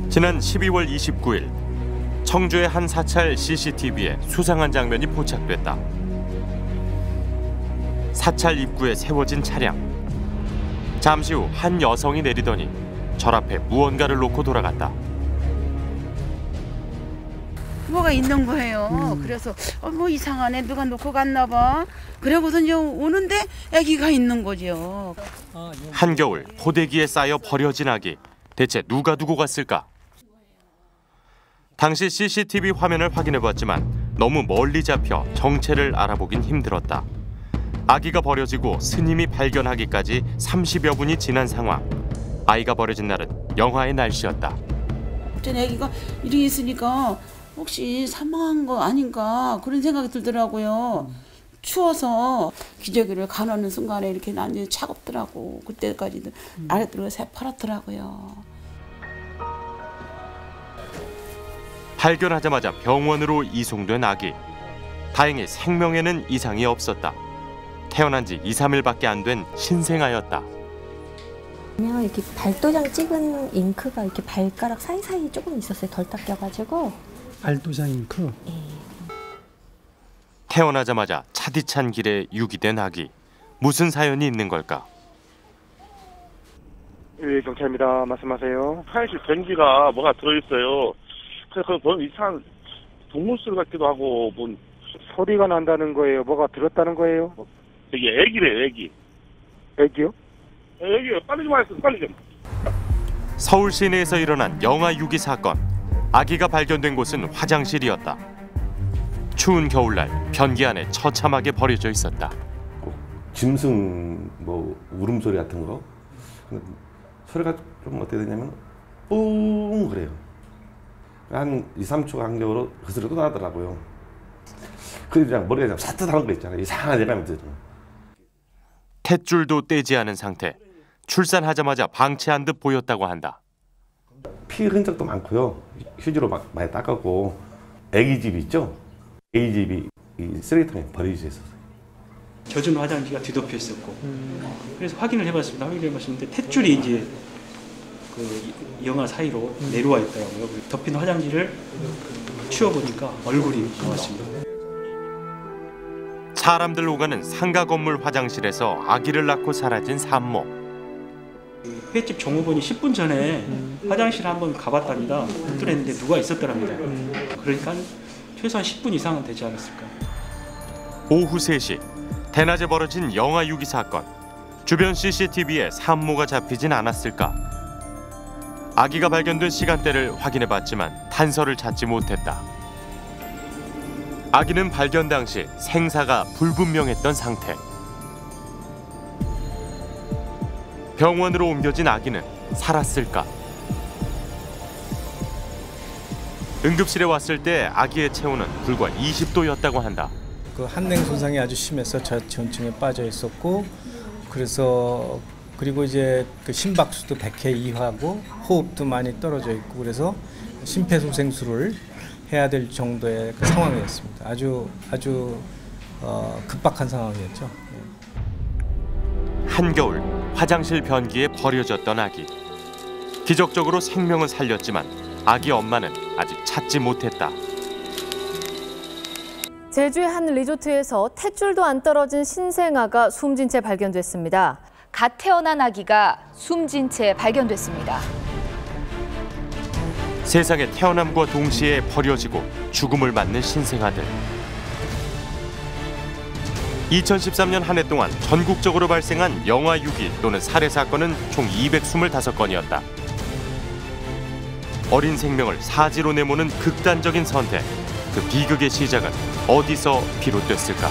지난 12월 29일 청주의 한 사찰 CCTV에 수상한 장면이 포착됐다. 사찰 입구에 세워진 차량. 잠시 후 한 여성이 내리더니 절 앞에 무언가를 놓고 돌아갔다. 뭐가 있는 거예요. 그래서 뭐 이상하네, 누가 놓고 갔나 봐. 그러고서 이제 오는데 아기가 있는 거죠. 한겨울 포대기에 쌓여 버려진 아기. 대체 누가 두고 갔을까? 당시 CCTV 화면을 확인해봤지만 너무 멀리 잡혀 정체를 알아보긴 힘들었다. 아기가 버려지고 스님이 발견하기까지 30여 분이 지난 상황. 아이가 버려진 날은 영하의 날씨였다. 갑자기 아기가 이렇게 있으니까 혹시 사망한 거 아닌가 그런 생각이 들더라고요. 추워서 기저귀를 가놓는 순간에 이렇게 완전히 차갑더라고. 그때까지도 아랫도로가 새파랗더라고요. 발견하자마자 병원으로 이송된 아기. 다행히 생명에는 이상이 없었다. 태어난 지 2, 3일밖에 안 된 신생아였다. 그냥 이렇게 발도장 찍은 잉크가 이렇게 발가락 사이사이에 조금 있었어요. 덜 닦여가지고. 발도장 잉크? 네. 태어나자마자 차디찬 길에 유기된 아기. 무슨 사연이 있는 걸까? 예, 경찰입니다. 말씀하세요. 화장실 변기가 뭐가 들어있어요. 그래서 뭐 이상한 동물 소리 같기도 하고 뭐 소리가 난다는 거예요. 뭐가 들었다는 거예요? 되게 애기래요, 애기. 애기요? 애기요. 빨리 좀 하세요, 빨리 좀. 서울 시내에서 일어난 영아 유기 사건. 아기가 발견된 곳은 화장실이었다. 추운 겨울날 변기 안에 처참하게 버려져 있었다. 짐승 뭐 울음소리 같은 거 소리가 좀 어떻게 되냐면 뿡 그래요. 한 2, 3초 간격으로 그 소리가 또 나더라고요. 그냥 머리가 그냥 사뜻하는 거 있잖아요. 이상한 예감이 들어요. 탯줄도 떼지 않은 상태. 출산하자마자 방치한 듯 보였다고 한다. 피 흔적도 많고요. 휴지로 많이 닦았고 애기 집 있죠? 애기 집이 이 쓰레기통에 버려져 있었어요. 젖은 화장지가 뒤덮여 있었고 그래서 확인을 해봤습니다. 확인해봤는데 탯줄이 이제 그 영아 사이로 내려와 있더라고요. 덮인 화장지를 치워보니까 얼굴이 나왔습니다. 사람들 오가는 상가 건물 화장실에서 아기를 낳고 사라진 산모. 횟집 종업원이 10분 전에 화장실 한번 가봤답니다. 그랬는데 누가 있었더랍니다. 그러니까 최소한 10분 이상은 되지 않았을까. 오후 3시 대낮에 벌어진 영아 유기 사건. 주변 CCTV에 산모가 잡히진 않았을까. 아기가 발견된 시간대를 확인해봤지만 단서를 찾지 못했다. 아기는 발견 당시 생사가 불분명했던 상태. 병원으로 옮겨진 아기는 살았을까? 응급실에 왔을 때 아기의 체온은 불과 20도였다고 한다. 그 한냉 손상이 아주 심해서 저체온증에 빠져 있었고, 그리고 이제 그 심박수도 100회 이하고 호흡도 많이 떨어져 있고, 그래서 심폐소생술을 해야 될 정도의 그 상황이었습니다. 아주 급박한 상황이었죠. 한겨울 화장실 변기에 버려졌던 아기. 기적적으로 생명을 살렸지만 아기 엄마는 아직 찾지 못했다. 제주의 한 리조트에서 탯줄도 안 떨어진 신생아가 숨진 채 발견됐습니다. 갓 태어난 아기가 숨진 채 발견됐습니다. 세상에 태어남과 동시에 버려지고 죽음을 맞는 신생아들. 2013년 한 해 동안 전국적으로 발생한 영아 유기 또는 살해 사건은 총 225건이었다. 어린 생명을 사지로 내모는 극단적인 선택. 그 비극의 시작은 어디서 비롯됐을까?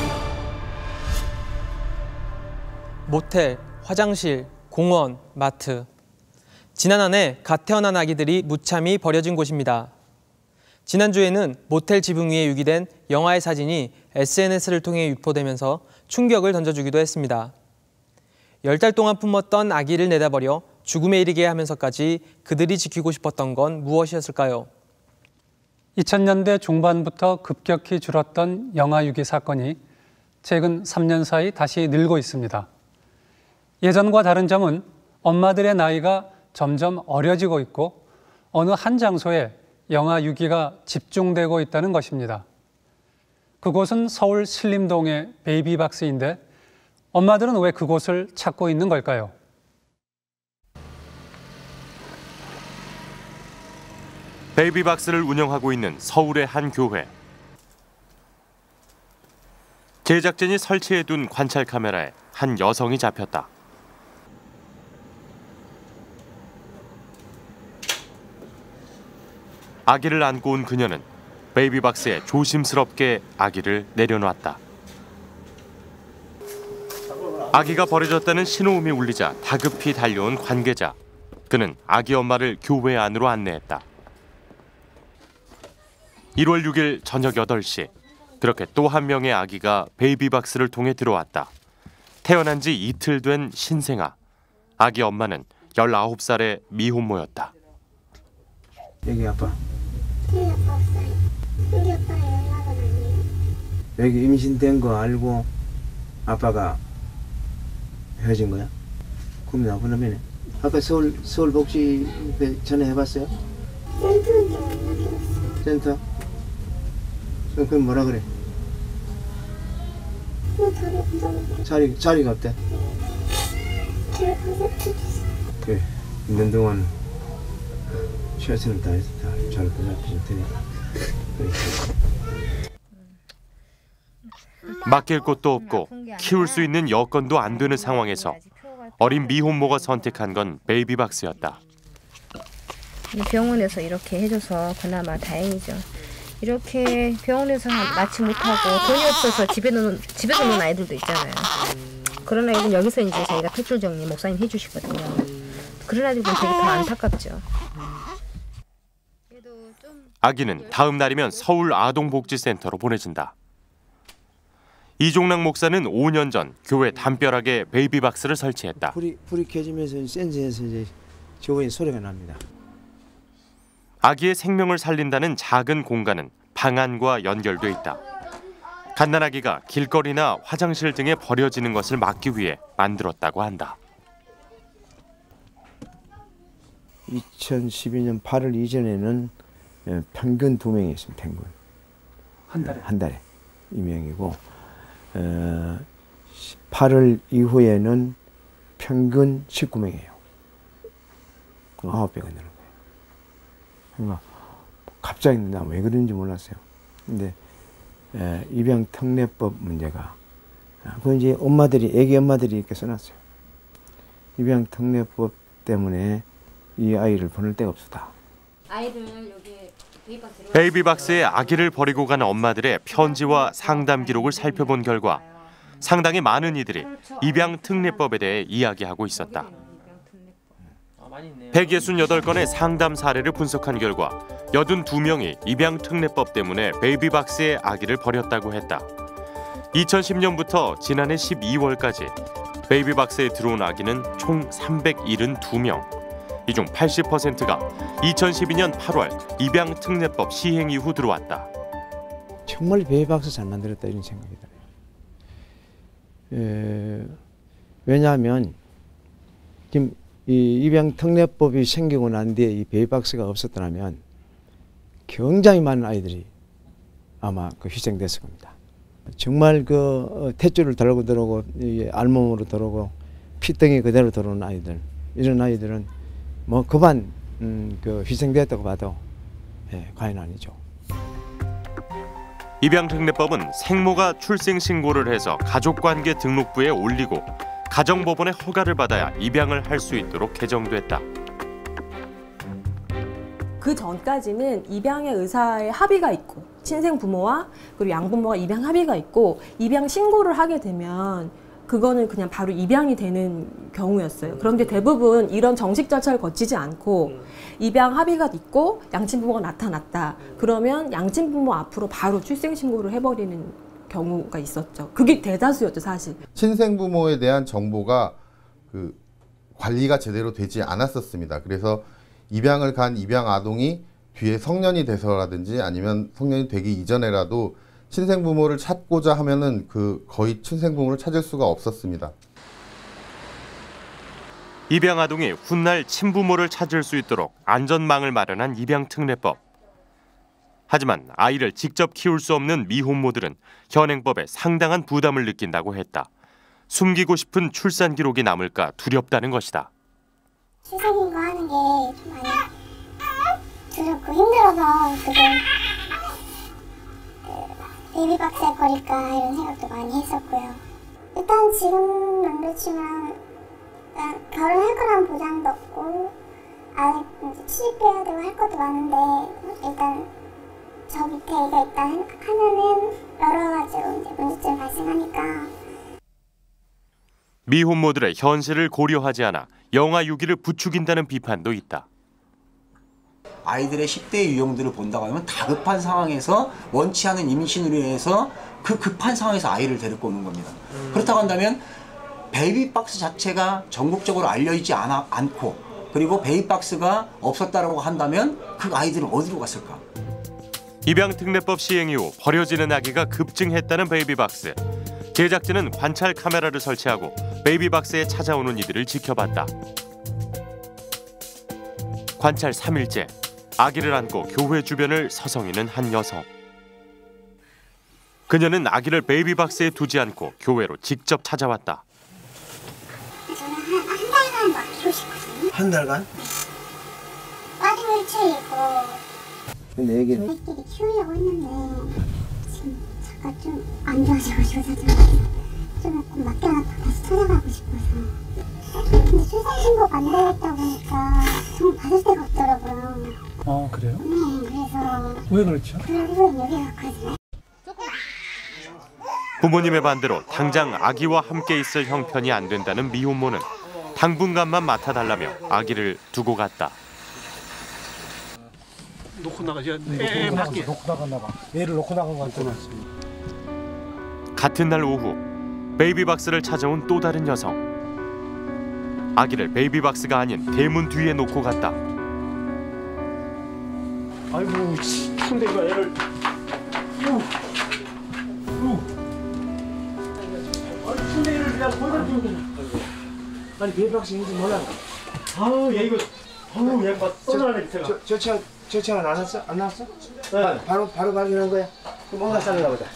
모텔, 화장실, 공원, 마트. 지난 한 해 갓 태어난 아기들이 무참히 버려진 곳입니다. 지난주에는 모텔 지붕 위에 유기된 영아의 사진이 SNS를 통해 유포되면서 충격을 던져주기도 했습니다. 10달 동안 품었던 아기를 내다버려 죽음에 이르게 하면서까지 그들이 지키고 싶었던 건 무엇이었을까요? 2000년대 중반부터 급격히 줄었던 영아 유기 사건이 최근 3년 사이 다시 늘고 있습니다. 예전과 다른 점은 엄마들의 나이가 점점 어려지고 있고 어느 한 장소에 영아 유기가 집중되고 있다는 것입니다. 그곳은 서울 신림동의 베이비박스인데 엄마들은 왜 그곳을 찾고 있는 걸까요? 베이비박스를 운영하고 있는 서울의 한 교회. 제작진이 설치해둔 관찰 카메라에 한 여성이 잡혔다. 아기를 안고 온 그녀는 베이비박스에 조심스럽게 아기를 내려놨다. 아기가 버려졌다는 신호음이 울리자 다급히 달려온 관계자. 그는 아기 엄마를 교회 안으로 안내했다. 1월 6일 저녁 8시, 그렇게 또 한 명의 아기가 베이비박스를 통해 들어왔다. 태어난 지 이틀 된 신생아. 아기 엄마는 19살의 미혼모였다. 여기 아빠. 여기 아빠 없어요. 여기 아빠 연락은 아니에요. 여기 임신된 거 알고 아빠가 헤어진 거야? 그럼 나보면 아까 서울복지 전화해봤어요? 센터? 그럼 뭐라 그래? 자리가 없대. 그래, 있는 동안 최선을 다해서 잘 보살펴줄 테니까. 맡길 곳도 없고 키울 수 있는 여건도 안 되는 상황에서 어린 미혼모가 선택한 건 베이비박스였다. 병원에서 이렇게 해줘서 그나마 다행이죠. 이렇게 병원에서 낳지 못하고 돈이 없어서 집에서 노는 아이들도 있잖아요. 그런 아이들은 여기서 이제 저희가 퇴출 정리 목사님 해주시거든요. 그런 아이들은 되게 더 안타깝죠. 아기는 다음 날이면 서울 아동복지센터로 보내진다. 이종락 목사는 5년 전 교회 담벼락에 베이비박스를 설치했다. 불이 켜지면서 센서에서 이제 저번에 소리가 납니다. 아기의 생명을 살린다는 작은 공간은 방 안과 연결돼 있다. 갓난아기가 길거리나 화장실 등에 버려지는 것을 막기 위해 만들었다고 한다. 2012년 8월 이전에는 평균 2명이 있습니다. 평균. 한 달에 2명이고 8월 이후에는 평균 19명이에요. 9배가 되는 거예요. 그러니까 갑자기 나 왜 그런지 몰랐어요. 근데 입양 특례법 문제가 그 이제 애기 엄마들이 이렇게 써놨어요. 입양 특례법 때문에 이 아이를 보낼 데가 없었다. 아이를 여기 베이비박스에 아기를 버리고 간 엄마들의 편지와 상담 기록을 살펴본 결과 상당히 많은 이들이 입양 특례법에 대해 이야기하고 있었다. 168건의 상담 사례를 분석한 결과 82명이 입양 특례법 때문에 베이비박스에 아기를 버렸다고 했다. 2010년부터 지난해 12월까지 베이비박스에 들어온 아기는 총 372명. 이 중 80%가 2012년 8월 입양 특례법 시행 이후 들어왔다. 정말 베이비박스 잘 만들었다 이런 생각이 들어요. 왜냐하면 지금 이 입양 특례법이 생기고 난 뒤에 이 베이비박스가 없었더라면 굉장히 많은 아이들이 아마 희생됐을 겁니다. 정말 탯줄을 달고 들어오고 알몸으로 들어오고 피덩이 그대로 들어오는 아이들, 이런 아이들은 뭐 그만 희생되었다고 봐도 과연 아니죠. 입양 특례법은 생모가 출생 신고를 해서 가족관계 등록부에 올리고 가정법원의 허가를 받아야 입양을 할 수 있도록 개정됐다. 그 전까지는 입양의 의사의 합의가 있고 친생 부모와 그리고 양부모가 입양 합의가 있고 입양 신고를 하게 되면 그거는 그냥 바로 입양이 되는 경우였어요. 그런데 대부분 이런 정식 절차를 거치지 않고 입양 합의가 있고 양친 부모가 나타났다. 그러면 양친 부모 앞으로 바로 출생 신고를 해버리는 경우가 있었죠. 그게 대다수였죠, 사실. 친생 부모에 대한 정보가 관리가 제대로 되지 않았었습니다. 그래서 입양을 간 입양 아동이 뒤에 성년이 돼서라든지 아니면 성년이 되기 이전에라도 친생 부모를 찾고자 하면은 거의 친생 부모를 찾을 수가 없었습니다. 입양 아동이 훗날 친부모를 찾을 수 있도록 안전망을 마련한 입양특례법. 하지만 아이를 직접 키울 수 없는 미혼모들은 현행법에 상당한 부담을 느낀다고 했다. 숨기고 싶은 출산 기록이 남을까 두렵다는 것이다. 출산인고 하는 게 좀 많이 두렵고 힘들어서 베이비박스에 버릴까 이런 생각도 많이 했었고요. 일단 지금 그렇지만 결혼할 거라는 보장도 없고 아직 취직해야 되고 할 것도 많은데 일단 저 밑에 애가 있다 하면은 여러 가지로 이제 문제점이 발생하니까. 미혼모들의 현실을 고려하지 않아 영아 유기를 부추긴다는 비판도 있다. 아이들의 10대 유형들을 본다고 하면 다급한 상황에서 원치 않은 임신으로 인해서 그 급한 상황에서 아이를 데리고 오는 겁니다. 그렇다고 한다면 베이비박스 자체가 전국적으로 알려지지 않고 그리고 베이비박스가 없었다고 한다면 그 아이들은 어디로 갔을까? 입양특례법 시행 이후 버려지는 아기가 급증했다는 베이비박스. 제작진은 관찰 카메라를 설치하고 베이비박스에 찾아오는 이들을 지켜봤다. 관찰 3일째, 아기를 안고 교회 주변을 서성이는 한 여성. 그녀는 아기를 베이비박스에 두지 않고 교회로 직접 찾아왔다. 저는 한 달간 맡기고 싶거든요. 한 달간? 빠진 일주일이고 근데 애기를 애끼리 키우려고 했는데 지금 잠깐 좀 안 좋아져가지고 좀 맡겨놓고 다시 찾아가고 싶어서. 근데 출산신고가 안 되겠다 보니까 정 받을 데가 없더라고요. 그래요? 네, 그래서 왜 그렇죠? 그래서 여기 왔거든요. 부모님의 반대로 당장 아기와 함께 있을 형편이 안 된다는 미혼모는 당분간만 맡아달라며 아기를 두고 갔다. 놓고 나가지 않네. 놓고 나갔나 봐. 애를 놓고 나간 것 같아. 같은 날 오후 베이비박스를 찾아온 또 다른 여성. 아기를 베이비박스가 아닌 대문 뒤에 놓고 갔다. 아이고, 순대가 애를. 아니, 순대를 그냥 보내주고. 아니, 베이비박스인지 몰라. 아우, 얘 이거. 아우, 얘 막 쏟아내, 제가. 저체가 나왔어? 안 나왔어? 네. 바로 발견한 거야? 뭔가 싸는가 보다.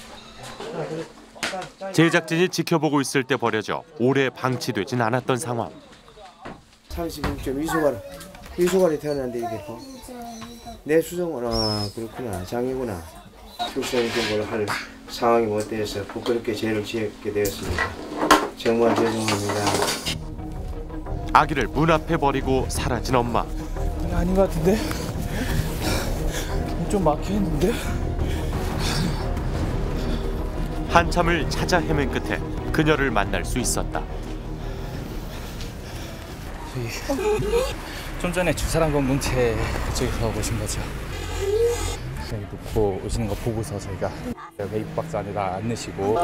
제작진이 지켜보고 있을 때 버려져 오래 방치되진 않았던 상황. 36.2소갈이 태어났는데 이게 내 수정은 그렇구나. 장이구나. 출산신고를 할 상황이 못 돼서 부끄럽게 죄를 지게 되었습니다. 정말 죄송합니다. 아기를 문 앞에 버리고 사라진 엄마. 아닌 것 같은데? 좀 막혀있는데? 한참을 찾아 헤맨 끝에 그녀를 만날 수 있었다. 좀 전에 주사랑 검문체 그쪽에서 오신 거죠? 여기 놓고 오시는 거 보고서 저희가 베이비박스 안에다 안 넣으시고.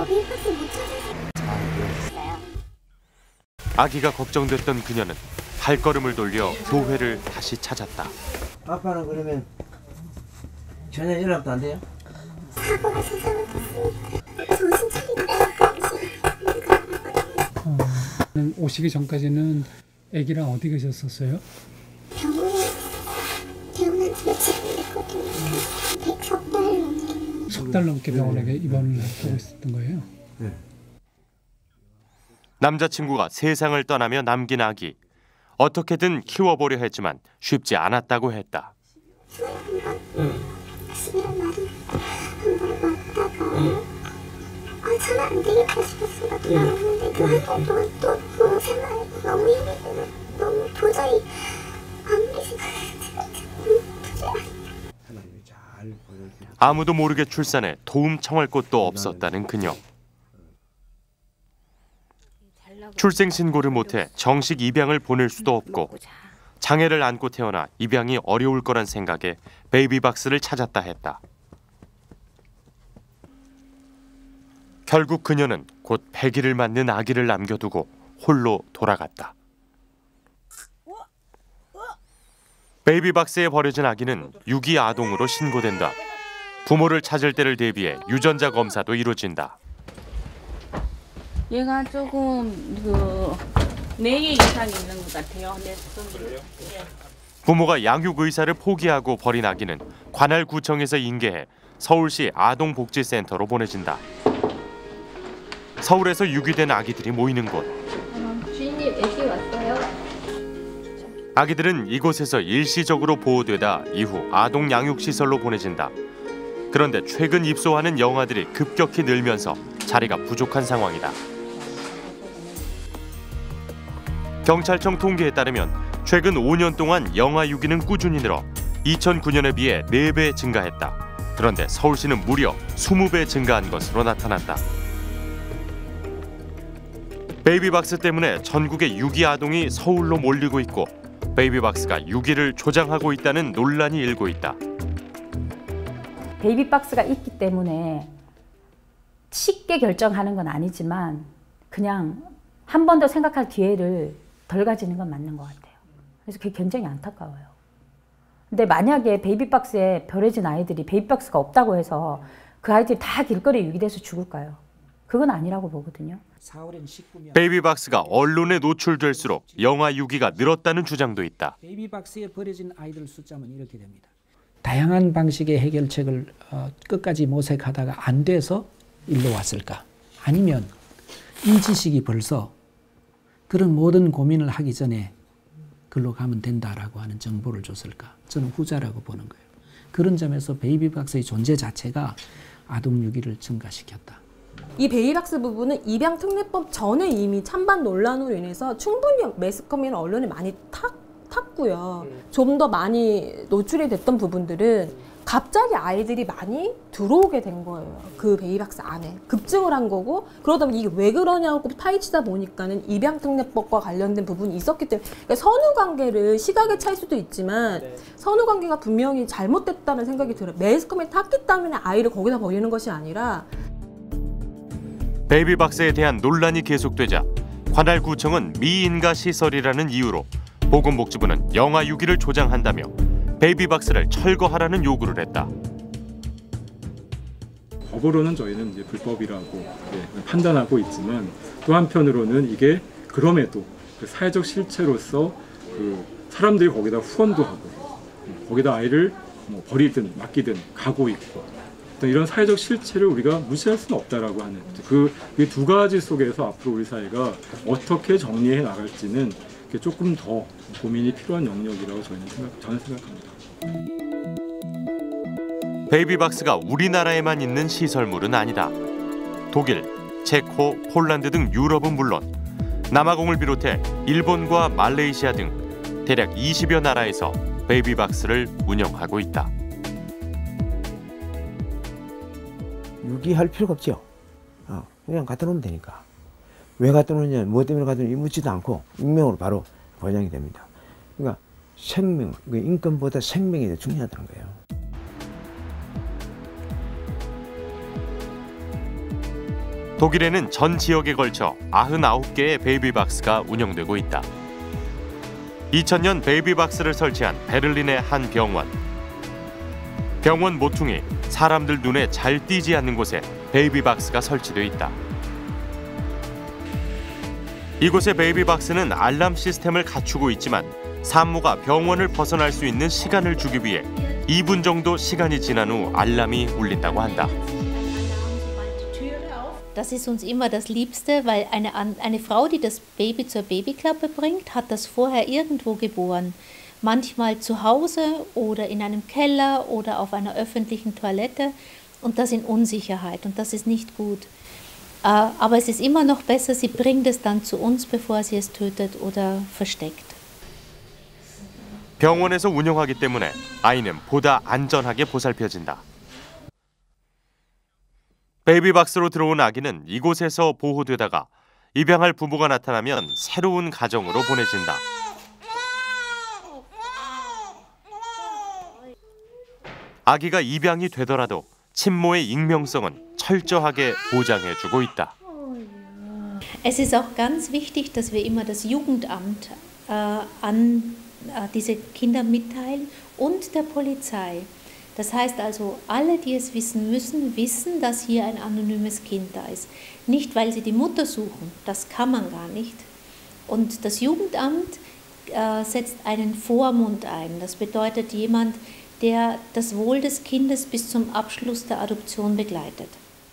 아기가 걱정됐던 그녀는 발걸음을 돌려 교회를 다시 찾았다. 아빠는 그러면 전혀 연락도 안 돼요? 사고가 세상을 정신 차리고 오시기 전까지는 아기랑 어디 계셨었어요? 병원에 태어난 지 며칠 안 됐거든요. 석 달 넘게 병원에 입원을 하고 있었던 거예요? 네. 남자친구가 세상을 떠나며 남긴 아기. 어떻게든 키워보려 했지만 쉽지 않았다고 했다. 쓰는 날이 한번 왔다가 저는 안 되겠다 싶어서 나왔는데 그 한 달 동안 또 생활이 너무 힘들고 너무 도저히 아무리 생각해도 아무도 모르게 출산해 도움 청할 곳도 없었다는 그녀. 출생 신고를 못해 정식 입양을 보낼 수도 없고 장애를 안고 태어나 입양이 어려울 거란 생각에 베이비박스를 찾았다 했다. 결국 그녀는 곧 100일을 맞는 아기를 남겨두고 홀로 돌아갔다. 베이비박스에 버려진 아기는 유기 아동으로 신고된다. 부모를 찾을 때를 대비해 유전자 검사도 이루어진다. 얘가 조금 4개 이상 있는 것 같아요. 네, 그래요? 부모가 양육 의사를 포기하고 버린 아기는 관할구청에서 인계해 서울시 아동복지센터로 보내진다. 서울에서 유기된 아기들이 모이는 곳. 주인님, 애기 왔어요. 아기들은 이곳에서 일시적으로 보호되다 이후 아동 양육시설로 보내진다. 그런데 최근 입소하는 영아들이 급격히 늘면서 자리가 부족한 상황이다. 경찰청 통계에 따르면 최근 5년 동안 영아 유기는 꾸준히 늘어 2009년에 비해 4배 증가했다. 그런데 서울시는 무려 20배 증가한 것으로 나타났다. 베이비박스 때문에 전국의 유기 아동이 서울로 몰리고 있고 베이비박스가 유기를 조장하고 있다는 논란이 일고 있다. 베이비박스가 있기 때문에 쉽게 결정하는 건 아니지만 그냥 한 번 더 생각할 기회를 덜 가지는 건 맞는 것 같아요. 그래서 그게 굉장히 안타까워요. 근데 만약에 베이비박스에 버려진 아이들이 베이비박스가 없다고 해서 그 아이들이 다 길거리에 유기돼서 죽을까요? 그건 아니라고 보거든요. 베이비박스가 언론에 노출될수록 영아 유기가 늘었다는 주장도 있다. 베이비박스에 버려진 아이들 숫자는 이렇게 됩니다. 다양한 방식의 해결책을 끝까지 모색하다가 안 돼서 일로 왔을까? 아니면 이 지식이 벌써 그런 모든 고민을 하기 전에 글로 가면 된다라고 하는 정보를 줬을까? 저는 후자라고 보는 거예요. 그런 점에서 베이비박스의 존재 자체가 아동 유기를 증가시켰다. 이 베이비박스 부분은 입양특례법 전에 이미 찬반 논란으로 인해서 충분히 매스컴이나 언론에 많이 탔고요. 좀 더 많이 노출이 됐던 부분들은 갑자기 아이들이 많이 들어오게 된 거예요. 그 베이비박스 안에 급증을 한 거고, 그러다 보니 이게 왜 그러냐고 파헤치다 보니까는 입양특례법과 관련된 부분이 있었기 때문에, 그러니까 선후관계를 시각의 차일 수도 있지만 선후관계가 분명히 잘못됐다는 생각이 들어요. 매스컴에 탔기 때문에 아이를 거기다 버리는 것이 아니라. 베이비박스에 대한 논란이 계속되자 관할구청은 미인가 시설이라는 이유로 보건복지부는 영아 유기를 조장한다며 베이비박스를 철거하라는 요구를 했다. 법으로는 저희는 이제 불법이라고 판단하고 있지만 또 한편으로는 이게 그럼에도 그 사회적 실체로서 그 사람들이 거기다 후원도 하고 거기다 아이를 뭐 버리든 맡기든 가고 있고 이런 사회적 실체를 우리가 무시할 수는 없다라고 하는 그 두 가지 속에서 앞으로 우리 사회가 어떻게 정리해 나갈지는 조금 더 고민이 필요한 영역이라고 저는 생각합니다. 베이비박스가 우리나라에만 있는 시설물은 아니다. 독일, 체코, 폴란드 등 유럽은 물론 남아공을 비롯해 일본과 말레이시아 등 대략 20여 나라에서 베이비박스를 운영하고 있다. 유기할 필요가 없죠. 그냥 갖다 놓으면 되니까. 왜 갖다 놓느냐, 뭐 때문에 갖다 놓느냐 묻지도 않고 익명으로 바로 보장이 됩니다. 그러니까 생명, 인권보다 생명이 더 중요하다는 거예요. 독일에는 전 지역에 걸쳐 99개의 베이비박스가 운영되고 있다. 2000년 베이비박스를 설치한 베를린의 한 병원. 병원 모퉁이 사람들 눈에 잘 띄지 않는 곳에 베이비박스가 설치되어 있다. 이곳의 베이비박스는 알람 시스템을 갖추고 있지만 산모가 병원을 벗어날 수 있는 시간을 주기 위해 2분 정도 시간이 지난 후 알람이 울린다고 한다. Das ist uns immer das Liebste, weil eine Frau, die das Baby zur Babyklappe bringt, hat das vorher irgendwo geboren. Manchmal zu Hause oder in einem Keller oder auf einer öffentlichen Toilette und das in Unsicherheit und das ist nicht gut. Aber es ist immer noch besser, sie bringt es dann zu uns, bevor sie es tötet oder versteckt. 병원에서 운영하기 때문에 아이는 보다 안전하게 보살펴진다. 베이비박스로 들어온 아기는 이곳에서 보호되다가 입양할 부모가 나타나면 새로운 가정으로 보내진다. 아기가 입양이 되더라도 친모의 익명성은 철저하게 보장해주고 있다. Es ist auch ganz wichtig, dass wir immer das Jugendamt an diese Kinder mitteilen und der Polizei. Das heißt also, alle, die es wissen müssen, wissen, dass hier ein anonymes Kind da ist. Nicht, weil sie die Mutter suchen, das kann man gar nicht, Und das Jugendamt setzt einen Vormund ein. Das bedeutet jemand, der das Wohl des Kindes bis zum Abschluss der Adoption begleitet.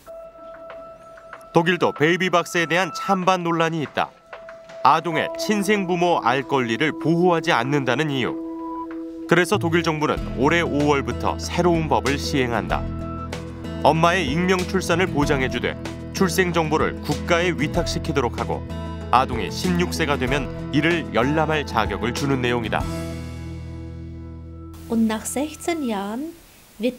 독일도 베이비박스에 대한 찬반 논란이 있다. 아동의 친생부모 알 권리를 보호하지 않는다는 이유. 그래서 독일 정부는 올해 5월부터 새로운 법을 시행한다. 엄마의 익명 출산을 보장해주되 출생 정보를 국가에 위탁시키도록 하고 아동이 16세가 되면 이를 열람할 자격을 주는 내용이다. Und nach 16 Jahren wird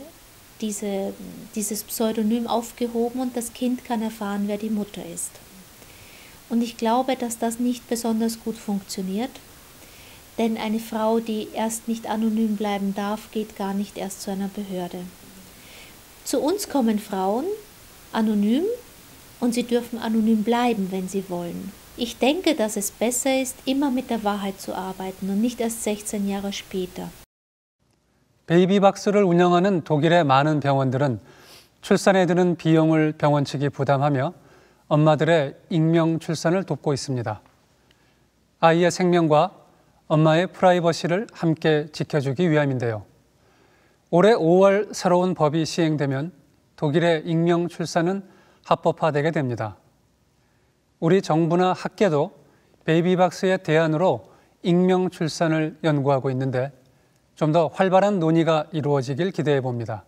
dieses Pseudonym aufgehoben und das Kind kann erfahren, wer die Mutter ist. Und ich glaube, dass das nicht besonders gut funktioniert, denn eine Frau, die erst nicht anonym bleiben darf, geht gar nicht erst zu einer Behörde. Zu uns kommen Frauen anonym und sie dürfen anonym bleiben, wenn sie wollen. Ich denke, dass es besser ist, immer mit der Wahrheit zu arbeiten und nicht erst 16 Jahre später. 베이비박스를 운영하는 독일의 많은 병원들은 출산에 드는 비용을 병원 측이 부담하며 엄마들의 익명 출산을 돕고 있습니다. 아이의 생명과 엄마의 프라이버시를 함께 지켜주기 위함인데요. 올해 5월 새로운 법이 시행되면 독일의 익명 출산은 합법화되게 됩니다. 우리 정부나 학계도 베이비박스의 대안으로 익명 출산을 연구하고 있는데 좀 더 활발한 논의가 이루어지길 기대해 봅니다.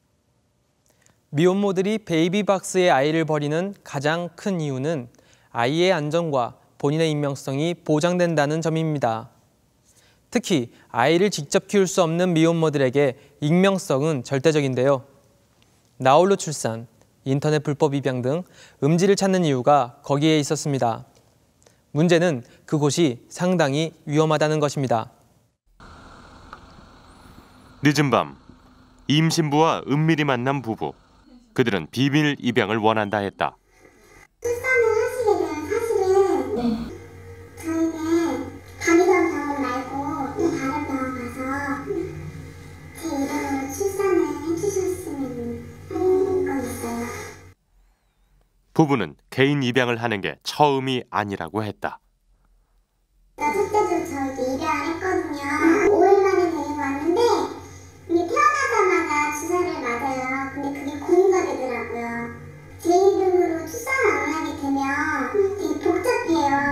미혼모들이 베이비박스에 아이를 버리는 가장 큰 이유는 아이의 안전과 본인의 익명성이 보장된다는 점입니다. 특히 아이를 직접 키울 수 없는 미혼모들에게 익명성은 절대적인데요. 나홀로 출산, 인터넷 불법 입양 등 음지를 찾는 이유가 거기에 있었습니다. 문제는 그곳이 상당히 위험하다는 것입니다. 늦은 밤, 임신부와 은밀히 만난 부부. 그들은 비밀 입양을 원한다 했다. 출산을 하시게 되면 사실은 저희는 다니던 병원 말고 다른 병원 가서 제 이름으로 출산을 해주셨으면 하는 건 있어요. 부부는 개인 입양을 하는 게 처음이 아니라고 했다. 첫째도 저희 입양을 했거든요. 5일 만에 데리고 왔는데 이게 태어나자마자 주사를 맞아요. 근데 그게 공유가 되더라고요. 제 이름으로 출산을 안 하게 되면 되게 복잡해요.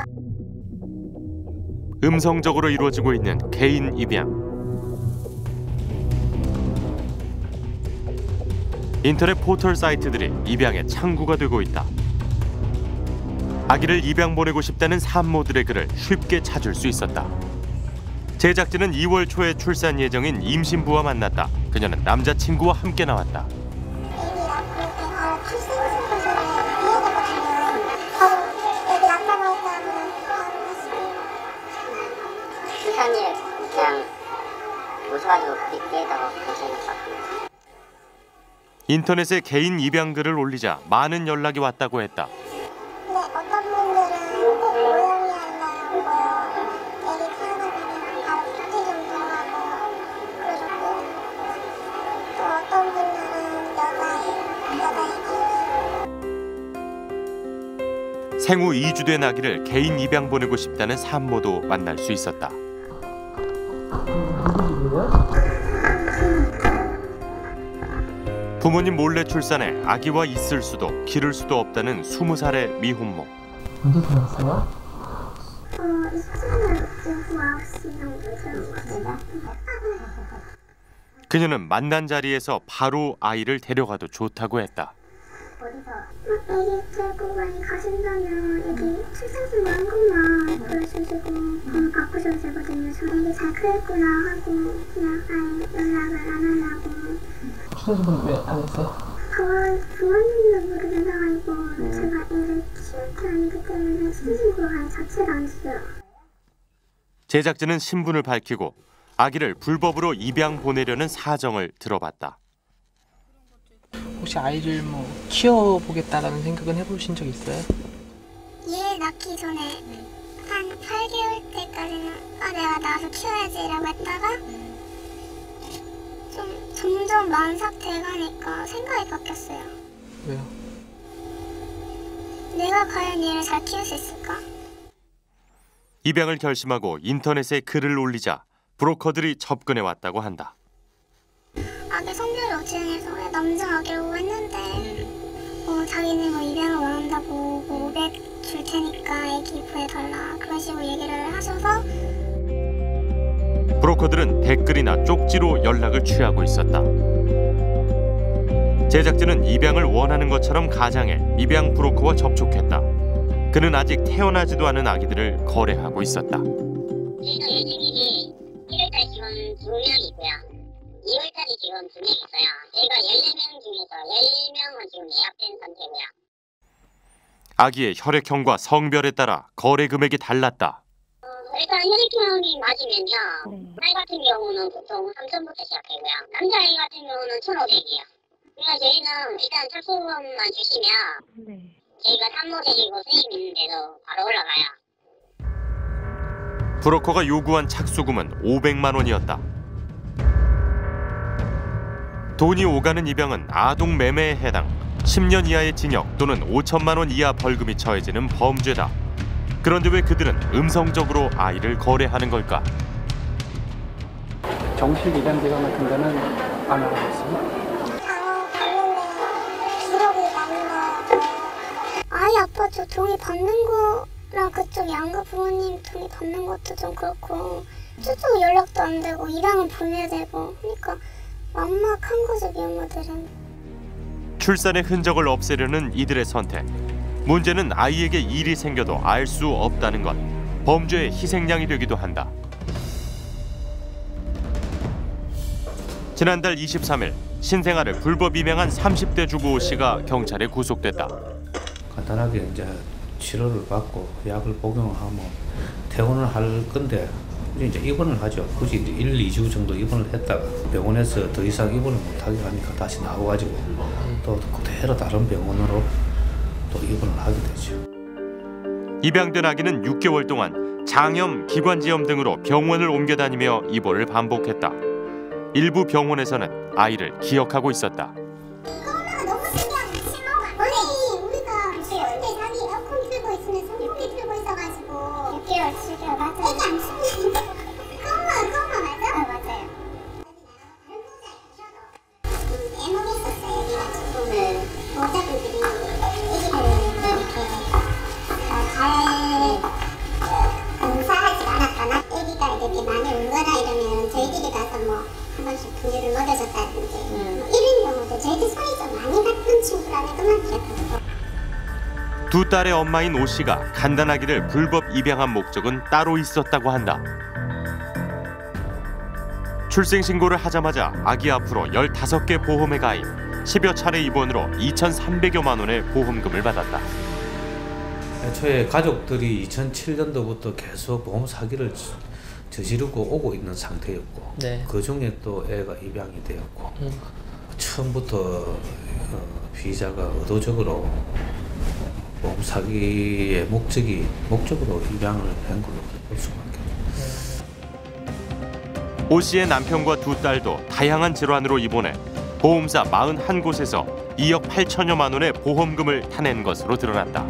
음성적으로 이루어지고 있는 개인 입양. 인터넷 포털 사이트들이 입양의 창구가 되고 있다. 아기를 입양 보내고 싶다는 산모들의 글을 쉽게 찾을 수 있었다. 제작진은 2월 초에 출산 예정인 임신부와 만났다. 그녀는 남자친구와 함께 나왔다. 출산일 그냥 모셔가지고 빗대에다가 괜찮을 것 같아요. 인터넷에 개인 입양 글을 올리자 많은 연락이 왔다고 했다. 근데 어떤 분들은 모형이 안 나오고 애기 태어나면 바로 PT 전송하고 그러셨고 또 어떤 분들은 여자애기 생후 2주 된 아기를 개인 입양 보내고 싶다는 산모도 만날 수 있었다. 부모님 몰래 출산해 아기와 있을 수도 기를 수도 없다는 20살의 미혼모. 언제 들어왔어요? 20년 후 9시 정도 들어왔거든요. 그녀는 만난 자리에서 바로 아이를 데려가도 좋다고 했다. 애기 들고 많이 가신다면 애기 출산신고 한 것만 보여주시고 번호 바꾸셔도 되거든요. 저 애기 잘 크겠구나 하고 그냥 아예 연락을 안 하려고. 출산신고는 왜 안 했어요? 부모님도 모르는 상황이고 제가 애를 키울 게 아니기 때문에 출산신고를 아예 자체를 안 했어요. 제작진은 신분을 밝히고 아기를 불법으로 입양 보내려는 사정을 들어봤다. 혹시 아이를 뭐 키워보겠다라는 생각은 해보신 적 있어요? 얘 낳기 전에 한 8개월 때까지는 내가 낳아서 키워야지라고 했다가 좀 점점 만삭 돼가니까 생각이 바뀌었어요. 왜요? 내가 과연 얘를 잘 키울 수 있을까? 입양을 결심하고 인터넷에 글을 올리자 브로커들이 접근해 왔다고 한다. 아기 성별이 어떻게 해서 남자 아기라고 했는데 자기는 뭐 입양을 원한다고 500 줄 테니까 아기 구해달라 그런 식으로 얘기를 하셔서 브로커들은 댓글이나 쪽지로 연락을 취하고 있었다. 제작진은 입양을 원하는 것처럼 가장해 입양 브로커와 접촉했다. 그는 아직 태어나지도 않은 아기들을 거래하고 있었다. 저희가 예정일이 1월달 지원 2명이 있고요. 2월달에 지원 2명 있어요. 저희가 14명 중에서 10명은 지금 예약된 상태고요. 아기의 혈액형과 성별에 따라 거래 금액이 달랐다. 일단 혈액형이 맞으면요. 아이 같은 경우는 보통 3,000부터 시작하고요. 남자아이 같은 경우는 1,500이요. 그러니까 저희는 일단 착수금만 주시면 저희가 산모들이고 선생님 있는데도 바로 올라가요. 브로커가 요구한 착수금은 500만 원이었다. 돈이 오가는 입양은 아동 매매에 해당 10년 이하의 징역 또는 5천만 원 이하 벌금이 처해지는 범죄다. 그런데 왜 그들은 음성적으로 아이를 거래하는 걸까? 정식 입양 기관 같은 데는 안 알아봤어요? 아이 아빠 저 동의 받는 거랑 그쪽 양가 부모님 동의 받는 것도 좀 그렇고 저쪽 연락도 안 되고 입양은 보내야 되고 그러니까 막막한 거죠 미혼모들은. 출산의 흔적을 없애려는 이들의 선택. 문제는 아이에게 일이 생겨도 알 수 없다는 것. 범죄의 희생양이 되기도 한다. 지난달 23일 신생아를 불법 입양한 30대 주부 오 씨가 경찰에 구속됐다. 간단하게 이제 치료를 받고 약을 복용하면 퇴원을 할 건데 이제 입원을 하죠. 굳이 이제 1, 2주 정도 입원을 했다가 병원에서 더 이상 입원을 못하게 하니까 다시 나와가지고 또 그대로 다른 병원으로 또 입원을 하게 되죠. 입양된 아기는 6개월 동안 장염, 기관지염 등으로 병원을 옮겨 다니며 입원을 반복했다. 일부 병원에서는 아이를 기억하고 있었다. 두 딸의 엄마인 오 씨가 간단아기를 불법 입양한 목적은 따로 있었다고 한다. 출생신고를 하자마자 아기 앞으로 15개 보험에 가입, 10여 차례 입원으로 2,300여만 원의 보험금을 받았다. 애초에 가족들이 2007년도부터 계속 보험 사기를 저지르고 오고 있는 상태였고 그 중에 또 애가 입양이 되었고 처음부터 피의자가 의도적으로 보험 사기의 목적으로 입양을 한 걸로 볼 수밖에 없습니다. 오 씨의 남편과 두 딸도 다양한 질환으로 입원해 보험사 41곳에서 2억 8천여만 원의 보험금을 타낸 것으로 드러났다.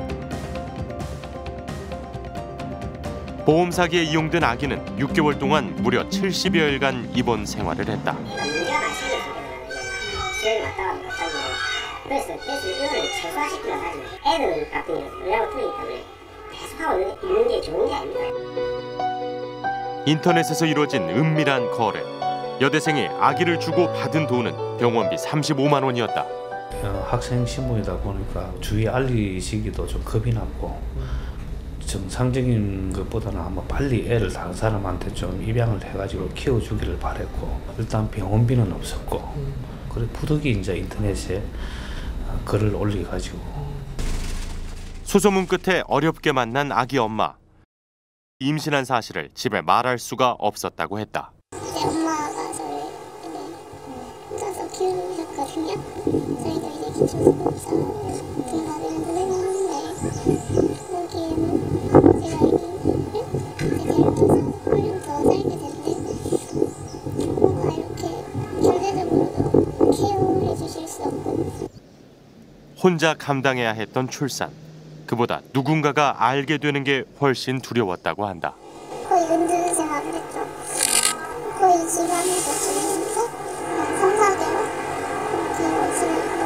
보험 사기에 이용된 아기는 6개월 동안 무려 70여일간 입원 생활을 했다. 그래서 이거를 최소화시키려 하지. 애들 같은 경우는 연락을 틀리기 때문에 계속 하고 있는 게 좋은 게 아닙니다. 인터넷에서 이루어진 은밀한 거래. 여대생이 아기를 주고 받은 돈은 병원비 35만 원이었다. 학생 신분이다 보니까 주위에 알리시기도 좀 겁이 났고 정상적인 것보다는 아마 빨리 애를 다른 사람한테 좀 입양을 해가지고 키워주기를 바랬고 일단 병원비는 없었고 그래 부득이 이제 인터넷에 글을 올려가지고 수소문 끝에 어렵게 만난 아기 엄마. 임신한 사실을 집에 말할 수가 없었다고 했다. 엄마가 저를 혼자서 키우셨거든요. 저희도 이제 기초수급자 등록을 보내놓는데 거기에는 제가 이렇게 더 살게 됐는데 엄마가 이렇게 경제적으로도 케어해 주실 수 없고 혼자 감당해야 했던 출산. 그보다 누군가가 알게 되는 게 훨씬 두려웠다고 한다. 거의 은둔 생활을 했죠. 거의 집안에서 지내는데 3, 4개월 이렇게 지내는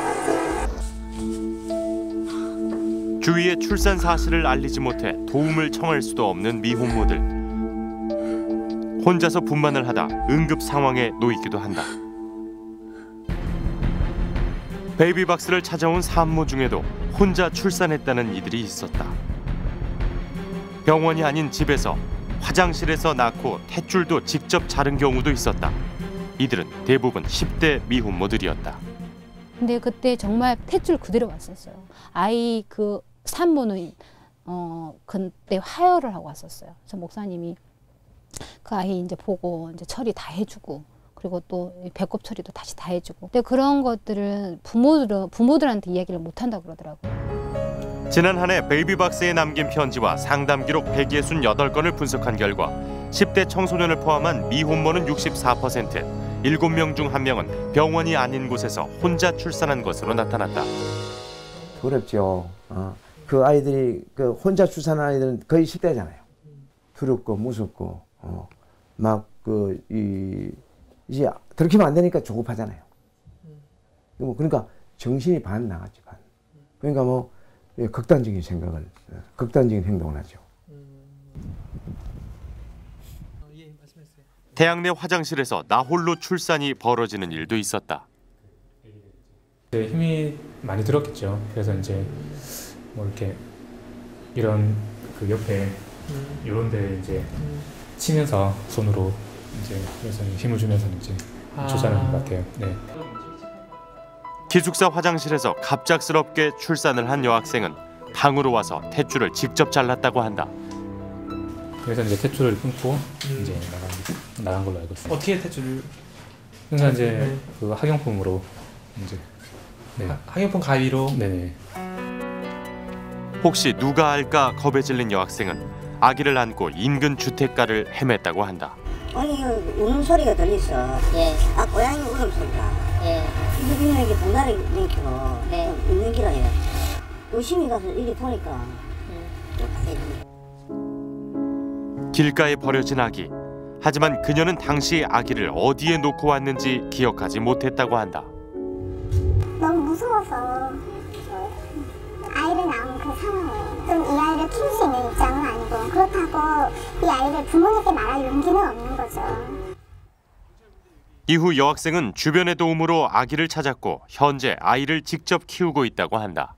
것 같아요. 주위에 출산 사실을 알리지 못해 도움을 청할 수도 없는 미혼모들. 혼자서 분만을 하다 응급 상황에 놓이기도 한다. 베이비박스를 찾아온 산모 중에도 혼자 출산했다는 이들이 있었다. 병원이 아닌 집에서 화장실에서 낳고 탯줄도 직접 자른 경우도 있었다. 이들은 대부분 10대 미혼모들이었다. 근데 그때 정말 탯줄 그대로 왔었어요. 아이 그 산모는 그때 화열을 하고 왔었어요. 그래서 목사님이 그 아이 이제 보고 이제 처리 다 해주고 그리고 또 배꼽 처리도 다시 다 해주고. 근데 그런 것들은 부모들한테 이야기를 못 한다고 그러더라고요. 지난 한 해 베이비박스에 남긴 편지와 상담 기록 168건을 분석한 결과 10대 청소년을 포함한 미혼모는 64%, 7명 중 1명은 병원이 아닌 곳에서 혼자 출산한 것으로 나타났다. 두렵죠. 그 아이들이 그 혼자 출산한 아이들은 거의 10대잖아요. 두렵고 무섭고 막 이제 들키면 안 되니까 조급하잖아요. 그러니까 정신이 반 나갔지 반. 그러니까 뭐 극단적인 생각을, 극단적인 행동을 하죠. 대학 내 화장실에서 나 홀로 출산이 벌어지는 일도 있었다. 힘이 많이 들었겠죠. 그래서 이제 뭐 이렇게 이런 그 옆에 이런 데 이제 치면서 손으로 이제 그래서 힘을 주면서 이제 출산하는 것 같아요. 네. 기숙사 화장실에서 갑작스럽게 출산을 한 여학생은 방으로 와서 탯줄을 직접 잘랐다고 한다. 그래서 이제 탯줄을 끊고 이제 나간 걸로 알고 있어요. 어떻게 탯줄을? 그러니까 이제 그 학용품으로 이제 학용품 가위로. 네네. 혹시 누가 알까 겁에 질린 여학생은 아기를 안고 인근 주택가를 헤맸다고 한다. 아니 우는 소리가 들렸어. 예. 아 고양이 울음소리가. 예. 이게 이게 봉다리 맹키고 네. 있는 기라요. 의심이 가서 이리 보니까. 길가에 버려진 아기. 하지만 그녀는 당시 아기를 어디에 놓고 왔는지 기억하지 못했다고 한다. 너무 무서워서 아이를 낳은 그 상황을 좀 이 아이를 키울 수 있는 입장은 아니고 그렇다고 이 아이를 부모님께 말할 용기는 없는 거죠. 이후 여학생은 주변의 도움으로 아기를 찾았고 현재 아이를 직접 키우고 있다고 한다.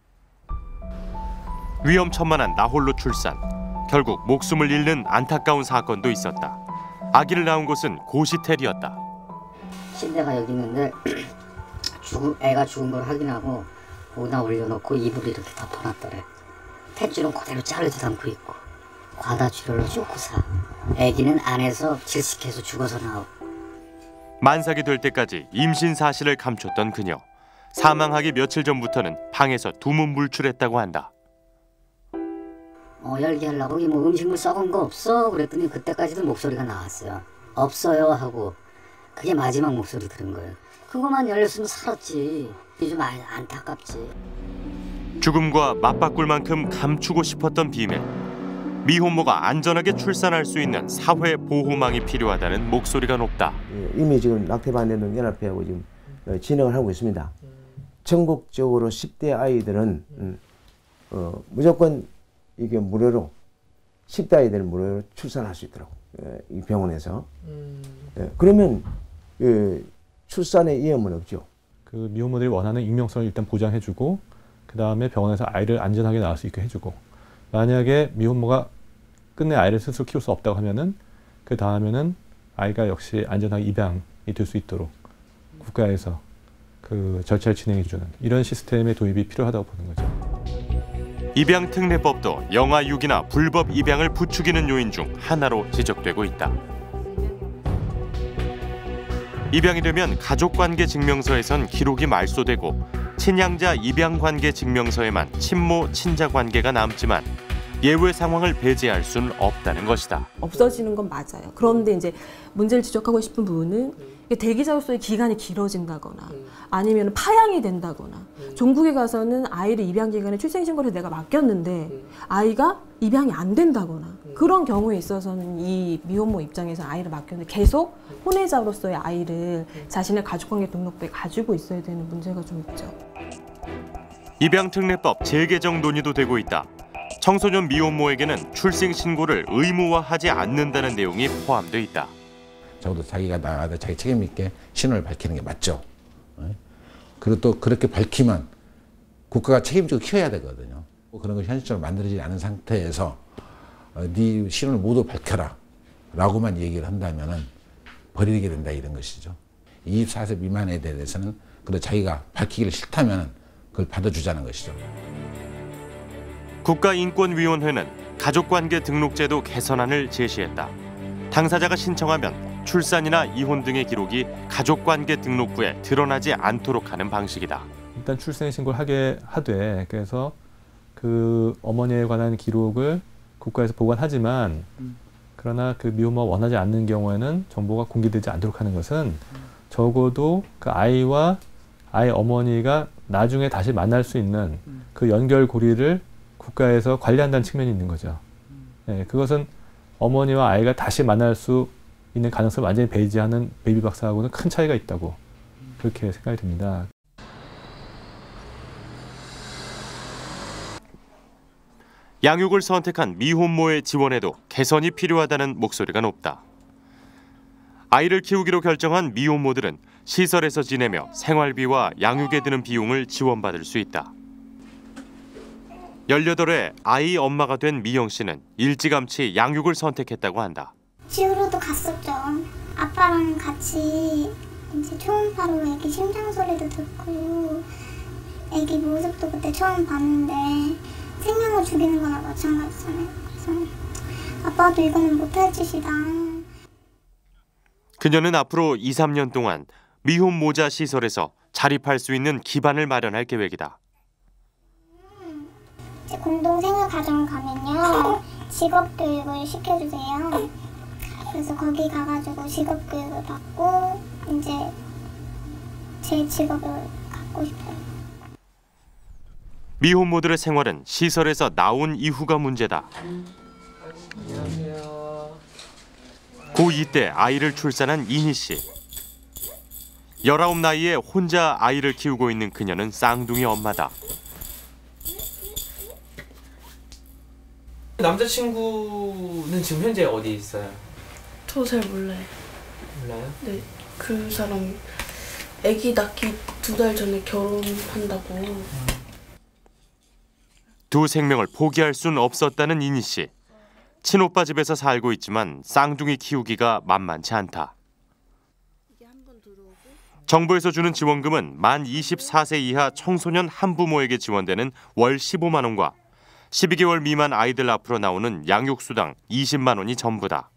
위험천만한 나홀로 출산. 결국 목숨을 잃는 안타까운 사건도 있었다. 아기를 낳은 곳은 고시텔이었다. 침대가 여기 있는데 애가 죽은 걸 확인하고 거기다 올려놓고 이불을 이렇게 덮어놨더래. 탯줄은 그대로 자르지도 않고 있고 과다출혈로 죽고사 애기는 안에서 질식해서 죽어서 나오고. 만삭이 될 때까지 임신 사실을 감췄던 그녀. 사망하기 며칠 전부터는 방에서 두문 물출했다고 한다. 열기하려고 뭐 음식물 썩은 거 없어? 그랬더니 그때까지도 목소리가 나왔어요. 없어요 하고 그게 마지막 목소리 들은 거예요. 그거만 열렸으면 살았지. 좀 안타깝지. 죽음과 맞바꿀 만큼 감추고 싶었던 비밀. 미혼모가 안전하게 출산할 수 있는 사회 보호망이 필요하다는 목소리가 높다. 이미 지금 낙태반대運동 연합회하고 지금 진행을 하고 있습니다. 전국적으로 10대 아이들은 무조건 이게 무료로 10대 아이들은 무료로 출산할 수 있도록 이 병원에서. 그러면 출산의 위험은 없죠. 그 미혼모들이 원하는 익명성을 일단 보장해주고 그 다음에 병원에서 아이를 안전하게 낳을 수 있게 해주고 만약에 미혼모가 끝내 아이를 스스로 키울 수 없다고 하면은 그 다음에는 아이가 역시 안전하게 입양이 될 수 있도록 국가에서 그 절차를 진행해주는 이런 시스템의 도입이 필요하다고 보는 거죠. 입양특례법도 영아육이나 불법 입양을 부추기는 요인 중 하나로 지적되고 있다. 입양이 되면 가족관계 증명서에선 기록이 말소되고 친양자 입양관계 증명서에만 친모, 친자 관계가 남지만 예외 상황을 배제할 수는 없다는 것이다. 없어지는 건 맞아요. 그런데 이제 문제를 지적하고 싶은 부분은 대기자로서의 기간이 길어진다거나 아니면 파양이 된다거나 종국에 가서는 아이를 입양 기간에 출생신고를 내가 맡겼는데 아이가 입양이 안 된다거나 그런 경우에 있어서는 이 미혼모 입장에서 아이를 맡겼는데 계속 혼외자로서의 아이를 자신의 가족관계 등록부에 가지고 있어야 되는 문제가 좀 있죠. 입양특례법 재개정 논의도 되고 있다. 청소년 미혼모에게는 출생신고를 의무화하지 않는다는 내용이 포함되어 있다. 적어도 자기가 나가다 자기 책임 있게 신원을 밝히는 게 맞죠. 그리고 또 그렇게 밝히면 국가가 책임지고 키워야 되거든요. 그런 걸 현실적으로 만들어지지 않은 상태에서 네 신원을 모두 밝혀라 라고만 얘기를 한다면 버리게 된다 이런 것이죠. 24세 미만에 대해서는 그래 자기가 밝히기를 싫다면 그걸 받아주자는 것이죠. 국가인권위원회는 가족관계 등록제도 개선안을 제시했다. 당사자가 신청하면 출산이나 이혼 등의 기록이 가족관계 등록부에 드러나지 않도록 하는 방식이다. 일단 출생신고를 하게 하되 그래서 그 어머니에 관한 기록을 국가에서 보관하지만 그러나 그 미혼모가 원하지 않는 경우에는 정보가 공개되지 않도록 하는 것은 적어도 그 아이와 아이 어머니가 나중에 다시 만날 수 있는 그 연결고리를 국가에서 관리한다는 측면이 있는 거죠. 네, 그것은 어머니와 아이가 다시 만날 수 있는 가능성을 완전히 배제하는 베이비박스하고는 큰 차이가 있다고 그렇게 생각이 듭니다. 양육을 선택한 미혼모의 지원에도 개선이 필요하다는 목소리가 높다. 아이를 키우기로 결정한 미혼모들은 시설에서 지내며 생활비와 양육에 드는 비용을 지원받을 수 있다. 18에 아이 엄마가 된 미영 씨는 일찌감치 양육을 선택했다고 한다. 지우러도 갔었죠. 아빠랑 같이 이제 초음파로 애기 심장 소리도 듣고 애기 모습도 그때 처음 봤는데 생명을 죽이는 거나 마찬가지잖아요. 그래서 아빠도 이거는 못할 짓이다. 그녀는 앞으로 2, 3년 동안 미혼모자 시설에서 자립할 수 있는 기반을 마련할 계획이다. 이제 공동생활가정 가면요 직업교육을 시켜주세요. 그래서 거기 가가지고 직업교육을 받고 이제 제 직업을 갖고 싶어요. 미혼모들의 생활은 시설에서 나온 이후가 문제다. 안녕하세요. 고2 때 아이를 출산한 이니 씨. 19 나이에 혼자 아이를 키우고 있는 그녀는 쌍둥이 엄마다. 남자친구는 지금 현재 어디 있어요? 저 잘 몰라요. 몰라요? 네, 그 사람 아기 낳기 2달 전에 결혼한다고. 두 생명을 포기할 순 없었다는 이니 씨. 친오빠 집에서 살고 있지만 쌍둥이 키우기가 만만치 않다. 정부에서 주는 지원금은 만 24세 이하 청소년 한부모에게 지원되는 월 15만 원과 12개월 미만 아이들 앞으로 나오는 양육수당 20만 원이 전부다.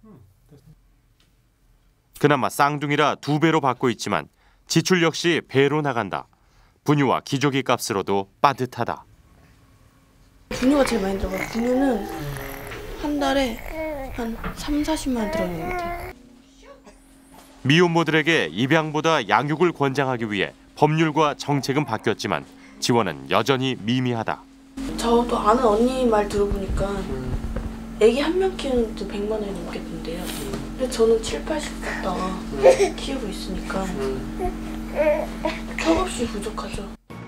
그나마 쌍둥이라 2배로 받고 있지만 지출 역시 배로 나간다. 분유와 기저귀 값으로도 빠듯하다. 분유가 제일 많이 들어가요. 분유는 한 달에 한 3, 40만 원 들어가는 것 같아요. 미혼모들에게 입양보다 양육을 권장하기 위해 법률과 정책은 바뀌었지만 지원은 여전히 미미하다. 저도 아는 언니 말 들어보니까 애기 한 명 키우는데 100만 원이 넘겠던데요. 근데 저는 7, 80 갖다가 키우고 있으니까 철없이 부족하죠.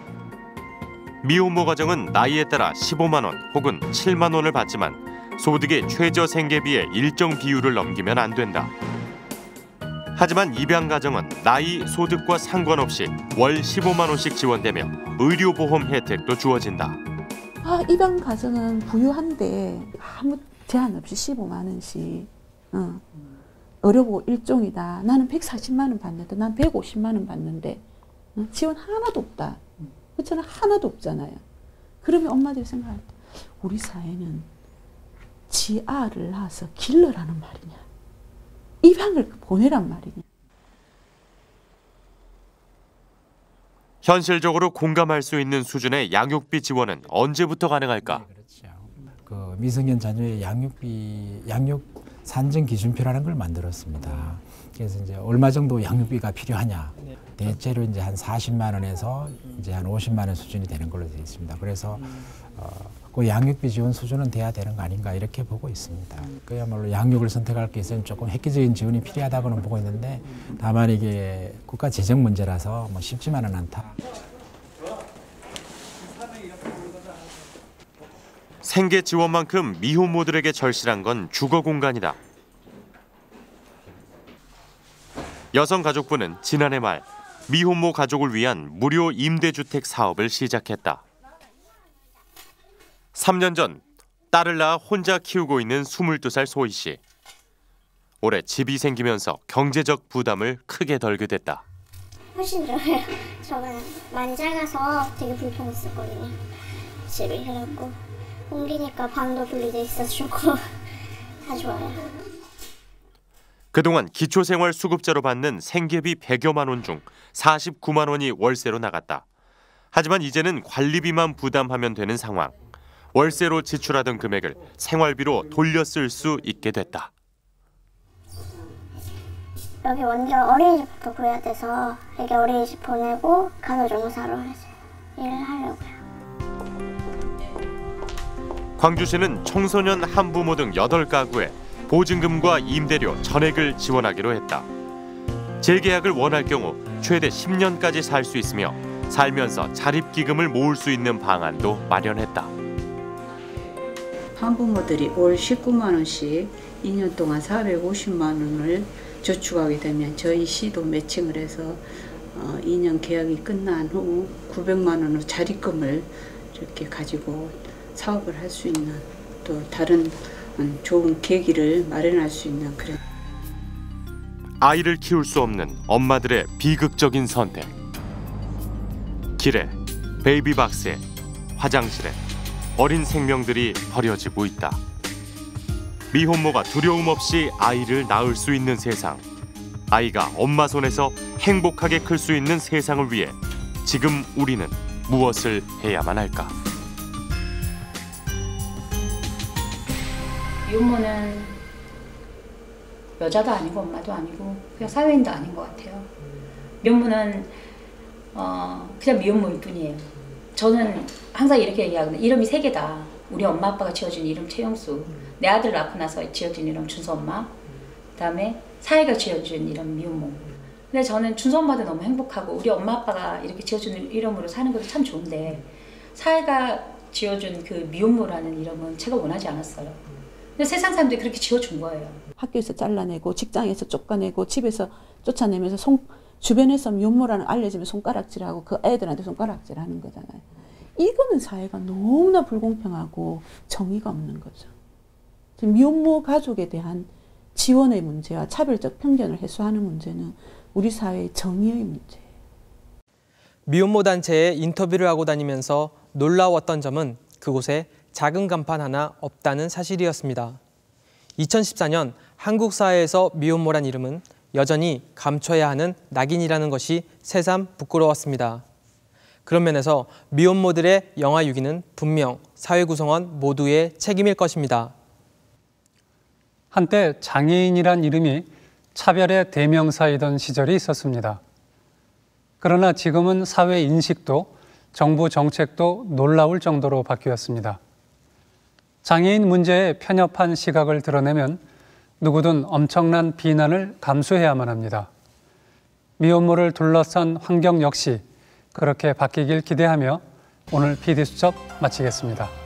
미혼모 가정은 나이에 따라 15만 원 혹은 7만 원을 받지만 소득의 최저 생계비의 일정 비율을 넘기면 안 된다. 하지만 입양 가정은 나이, 소득과 상관없이 월 15만 원씩 지원되며 의료보험 혜택도 주어진다. 입양 가정은 부유한데 아무 제한 없이 15만 원씩. 의료보험 일종이다. 나는 140만 원 받는데 난 150만 원 받는데 지원 하나도 없다. 그렇잖아. 하나도 없잖아요. 그러면 엄마들이 생각할 때 우리 사회는 지 아를 낳아서 길러라는 말이냐. 입양을 보내란 말이냐. 현실적으로 공감할 수 있는 수준의 양육비 지원은 언제부터 가능할까? 그 미성년 자녀의 양육 산정 기준표라는 걸 만들었습니다. 그래서 이제 얼마 정도 양육비가 필요하냐. 대체로 이제 한 40만 원에서 이제 한 50만 원 수준이 되는 걸로 되어 있습니다. 그래서 그 양육비 지원 수준은 돼야 되는 거 아닌가 이렇게 보고 있습니다. 그야말로 양육을 선택할 게 있으면 조금 획기적인 지원이 필요하다고는 보고 있는데 다만 이게 국가 재정 문제라서 뭐 쉽지만은 않다. 생계 지원만큼 미혼모들에게 절실한 건 주거 공간이다. 여성가족부는 지난해 말 미혼모 가족을 위한 무료 임대주택 사업을 시작했다. 3년 전 딸을 낳아 혼자 키우고 있는 22살 소희 씨. 올해 집이 생기면서 경제적 부담을 크게 덜게 됐다. 훨씬 좋아요. 저는 많이 작아서 되게 불편했었거든요. 집을 해놓고 옮기니까 방도 분리돼 있어서 좋고 다 좋아요. 그동안 기초생활수급자로 받는 생계비 100여만 원 중 49만 원이 월세로 나갔다. 하지만 이제는 관리비만 부담하면 되는 상황. 월세로 지출하던 금액을 생활비로 돌려 쓸 수 있게 됐다. 여기 먼저 어린이집부터 구해야 돼서 여기 어린이집 보내고 간호조무사로 일을 하려고요. 광주시는 청소년 한부모 등 8가구에 보증금과 임대료 전액을 지원하기로 했다. 재계약을 원할 경우 최대 10년까지 살 수 있으며 살면서 자립기금을 모을 수 있는 방안도 마련했다. 한부모들이 올 19만 원씩 2년 동안 450만 원을 저축하게 되면 저희 시도 매칭을 해서 2년 계약이 끝난 후 900만 원의 자립금을 이렇게 가지고 사업을 할 수 있는 또 다른 좋은 계기를 마련할 수 있는 그런. 아이를 키울 수 없는 엄마들의 비극적인 선택. 길에, 베이비박스에, 화장실에 어린 생명들이 버려지고 있다. 미혼모가 두려움 없이 아이를 낳을 수 있는 세상. 아이가 엄마 손에서 행복하게 클 수 있는 세상을 위해 지금 우리는 무엇을 해야만 할까? 미혼모는 여자도 아니고 엄마도 아니고 그냥 사회인도 아닌 것 같아요. 미혼모는 그냥 미혼모일 뿐이에요. 저는 항상 이렇게 얘기하거든요. 이름이 3개다. 우리 엄마 아빠가 지어준 이름 최영수, 내 아들 낳고 나서 지어준 이름 준수엄마, 그다음에 사회가 지어준 이름 미혼모. 근데 저는 준수엄마도 너무 행복하고 우리 엄마 아빠가 이렇게 지어준 이름으로 사는 것도 참 좋은데 사회가 지어준 그 미혼모라는 이름은 제가 원하지 않았어요. 근데 세상 사람들이 그렇게 지어준 거예요. 학교에서 잘라내고 직장에서 쫓아내고 집에서 쫓아내면서 주변에서 미혼모라는 알려지면 손가락질하고 그 애들한테 손가락질하는 거잖아요. 이거는 사회가 너무나 불공평하고 정의가 없는 거죠. 미혼모 가족에 대한 지원의 문제와 차별적 편견을 해소하는 문제는 우리 사회의 정의의 문제예요. 미혼모 단체에 인터뷰를 하고 다니면서 놀라웠던 점은 그곳에 작은 간판 하나 없다는 사실이었습니다. 2014년 한국 사회에서 미혼모란 이름은 여전히 감춰야 하는 낙인이라는 것이 새삼 부끄러웠습니다. 그런 면에서 미혼모들의 영아 유기는 분명 사회 구성원 모두의 책임일 것입니다. 한때 장애인이란 이름이 차별의 대명사이던 시절이 있었습니다. 그러나 지금은 사회 인식도 정부 정책도 놀라울 정도로 바뀌었습니다. 장애인 문제에 편협한 시각을 드러내면 누구든 엄청난 비난을 감수해야만 합니다. 미혼모를 둘러싼 환경 역시 그렇게 바뀌길 기대하며 오늘 PD수첩 마치겠습니다.